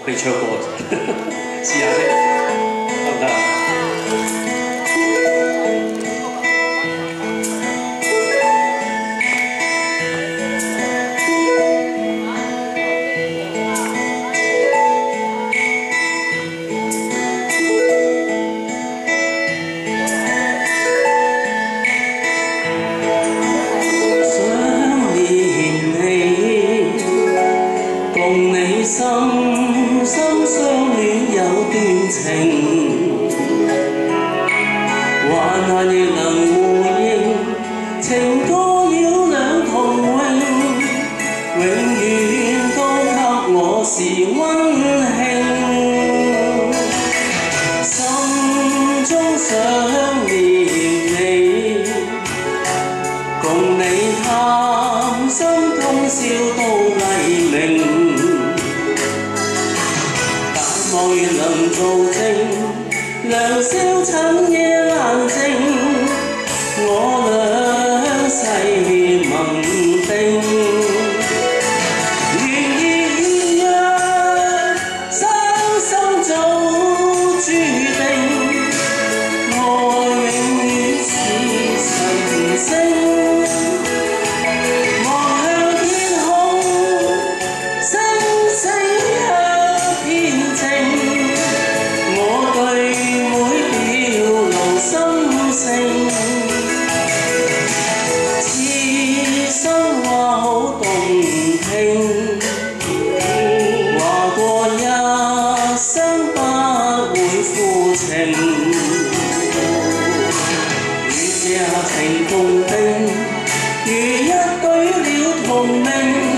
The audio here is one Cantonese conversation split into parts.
可以唱歌，試下先，得唔得啊？ 心心相戀有段情，患難亦能回應，情歌繞兩同榮，永遠都給我是溫馨。心中想念你，共你談心通宵到黎明。 望月能做證，良宵趁夜闌靜，我倆誓盟定，願意獻約，生生早注定，愛永遠是神聖。 情共定，如一對了同命。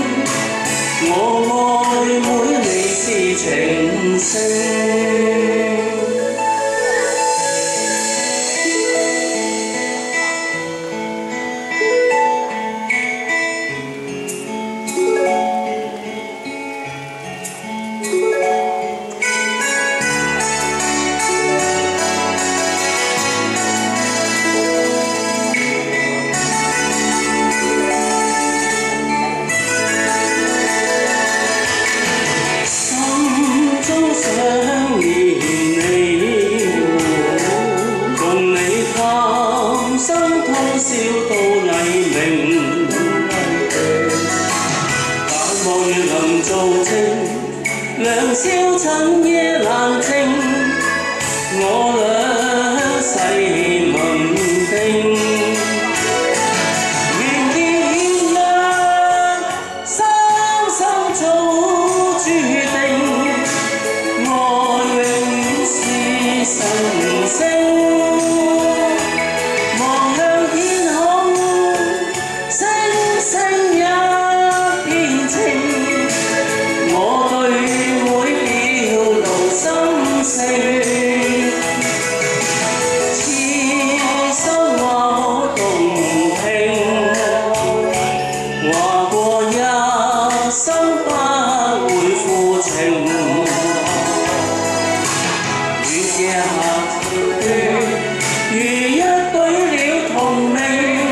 我愛每離是情聖。 想念你，共你談心通宵到黎明。但望月能做證，良宵趁夜闌靜，我倆誓盟定。 如一對了同命，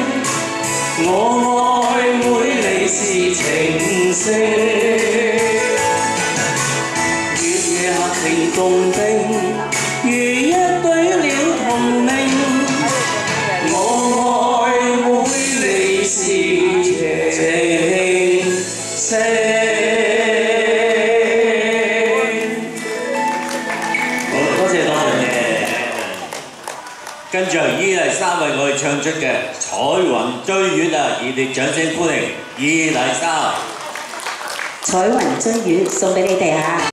我愛每離是情聖。月夜合情共定，如一對了同命，我愛每離是情聖。 跟住依麗莎為我哋唱出嘅《彩雲追月》啊，熱烈掌聲歡迎依麗莎。 彩雲追月送俾你哋嚇。